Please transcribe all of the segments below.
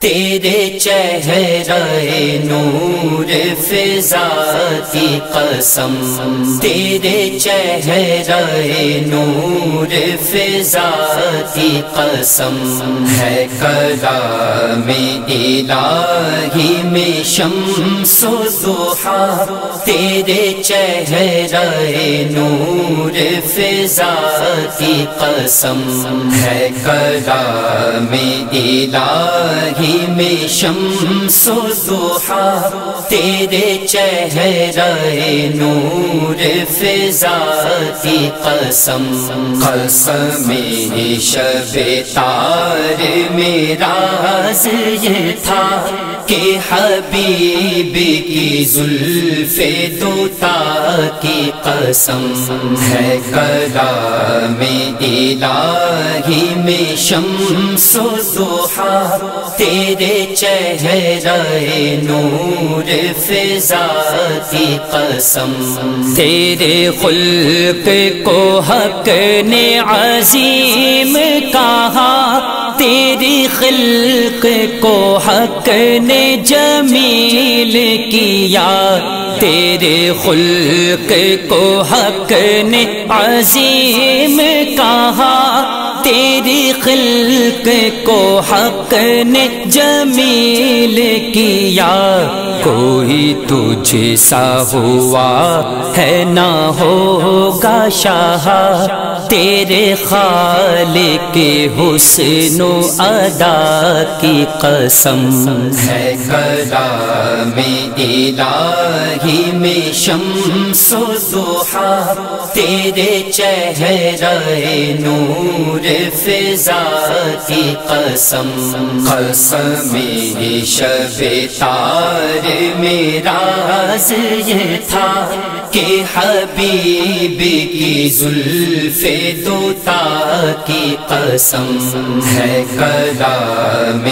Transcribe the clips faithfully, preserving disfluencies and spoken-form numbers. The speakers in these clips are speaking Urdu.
تیرے چہرے نور فضا کی قسم، تیرے چہرے نور فضا کی قسم، ہے کلام الہی میں شمس و ضحیٰ، تیرے چہرے نور فضا کی قسم، ہے کلام الہی میں شمس و ضحیٰ، تیرے چہرے نور فضا کی قسم، قسم شب تار میں راز یہ تھا کہ حبیب کی زلف دوتا کی قسم، ہے کلام الہی میں شمس و ضحیٰ، تیرے چہرے نور فضا کی قسم، تیرے خلق کو حق نے عظیم کہا، تیری خلق کو حق نے جمیل کیا، تیرے خلق کو حق نے عظیم کہا، تیری خلق کو حق نے جمیل کیا، کوئی تجھ سا ہوا ہے نہ ہوگا شاہ، تیرے خالق حسن و ادا کی قسم، ہے کلام الہی میں شمس و ضحیٰ، تیرے چہرے نور فضا کی قسم، قسم شب تار میں راز یہ تھا کہ حبیب کی زلف دوتا کی قسم، ہے کلام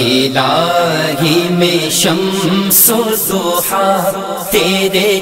الہی میں شمس و ضحیٰ، تیرے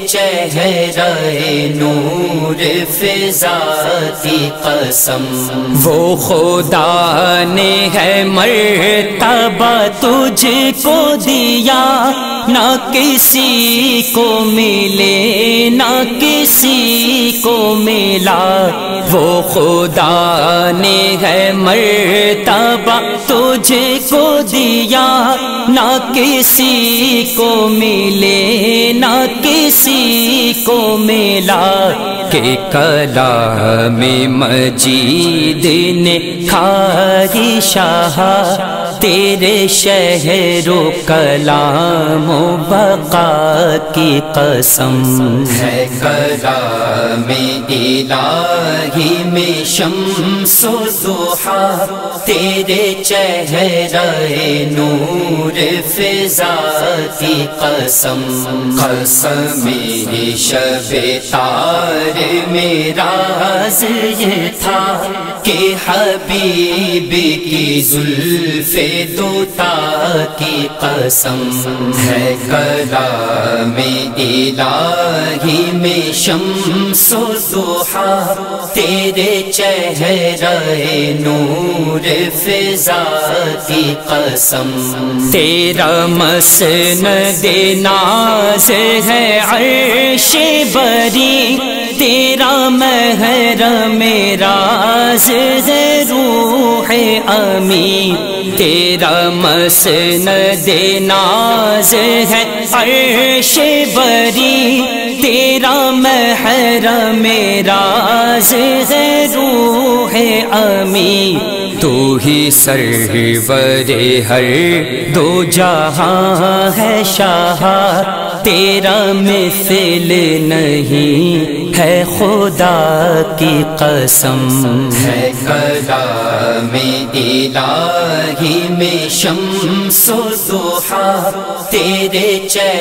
چہرے نور فضا کی قسم، وہ خدا نے ہے مرتبہ تجھ کو دیا، نہ کسی کو ملے نہ کسی کو ملا، وہ خدا نے ہے مرتبہ تجھ کو دیا، نہ کسی کو ملے نہ کسی کو ملا، کہ کلام مجید نے کھائی شاہ، تیرے شہر و کلام و بقا کی قسم، ہے کلام الہی میں شمس و ضحیٰ، تیرے چہرے نور فضا کی قسم، قسم شب تار میں راز یہ تھا کہ حبیب کی زلف دوتا کی قسم، ہے کلام الہی میں شمس و ضحیٰ، تیرے چہرے نور فضا کی قسم، تیرا مسند ناز ہے عرش بری، تیرا محرم راز ہے روح امی، تیرا مسند ناز ہے عرش بری، تیرا محرم راز ہے روح امی، تو ہی سرور ہر دو جہاں ہے شاہ، تیرا مثل نہیں ہے خدا کی قسم، ہے کلام الہی میں شمس و ضحیٰ، تیرے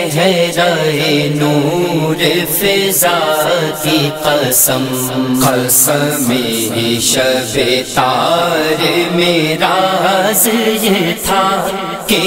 چہرے نور فضا کی قسم، قسم شب تار میں راز یہ تھا کہ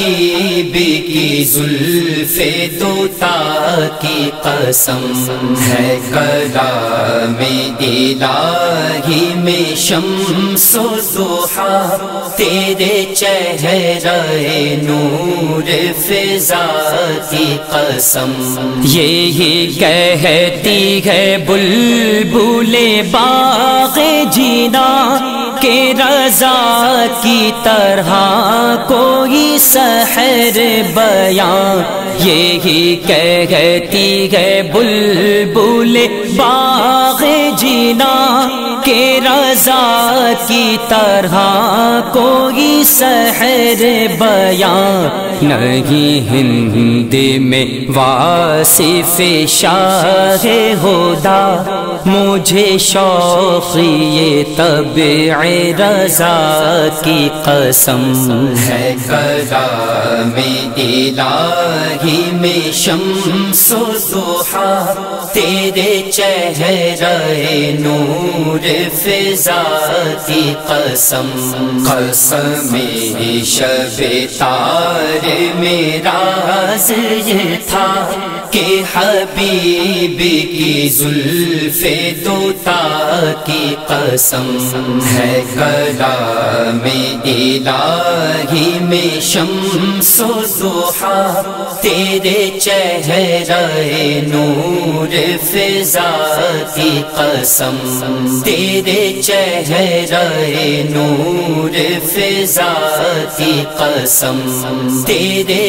حبیب کی زلف دوتا کی قسم، ہے ہے کلام الہی میں شمس و ضحیٰ، تیرے چہرے نور فضا کی قسم، یہی کہتی ہے بلبل باغ جینا کہ رضا کی طرح کوئی سحر بیان، یہی کہتی ہے بلبل باغ جینا کہ رضا کی طرح کوئی سحر بیان نہیں، ہند میں واصف شاہ ہدا مجھے شوق یہ طبع رضا کی قسم، ہے کلام الہی میں شمس و ضحیٰ، تیرے چہرے نور فضا کی قسم، قسم شب تار میں راز یہ تھا کہ حبیب کی زلف دوتا کی قسم، ہے کلام الہی میں شمس و ضحیٰ، تیرے چہرے نور فضا کی قسم، تیرے چہرے نور فضا کی قسم، تیرے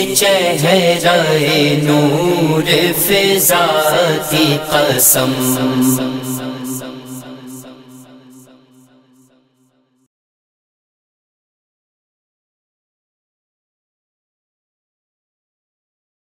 چہرے نور فضا کی قسم۔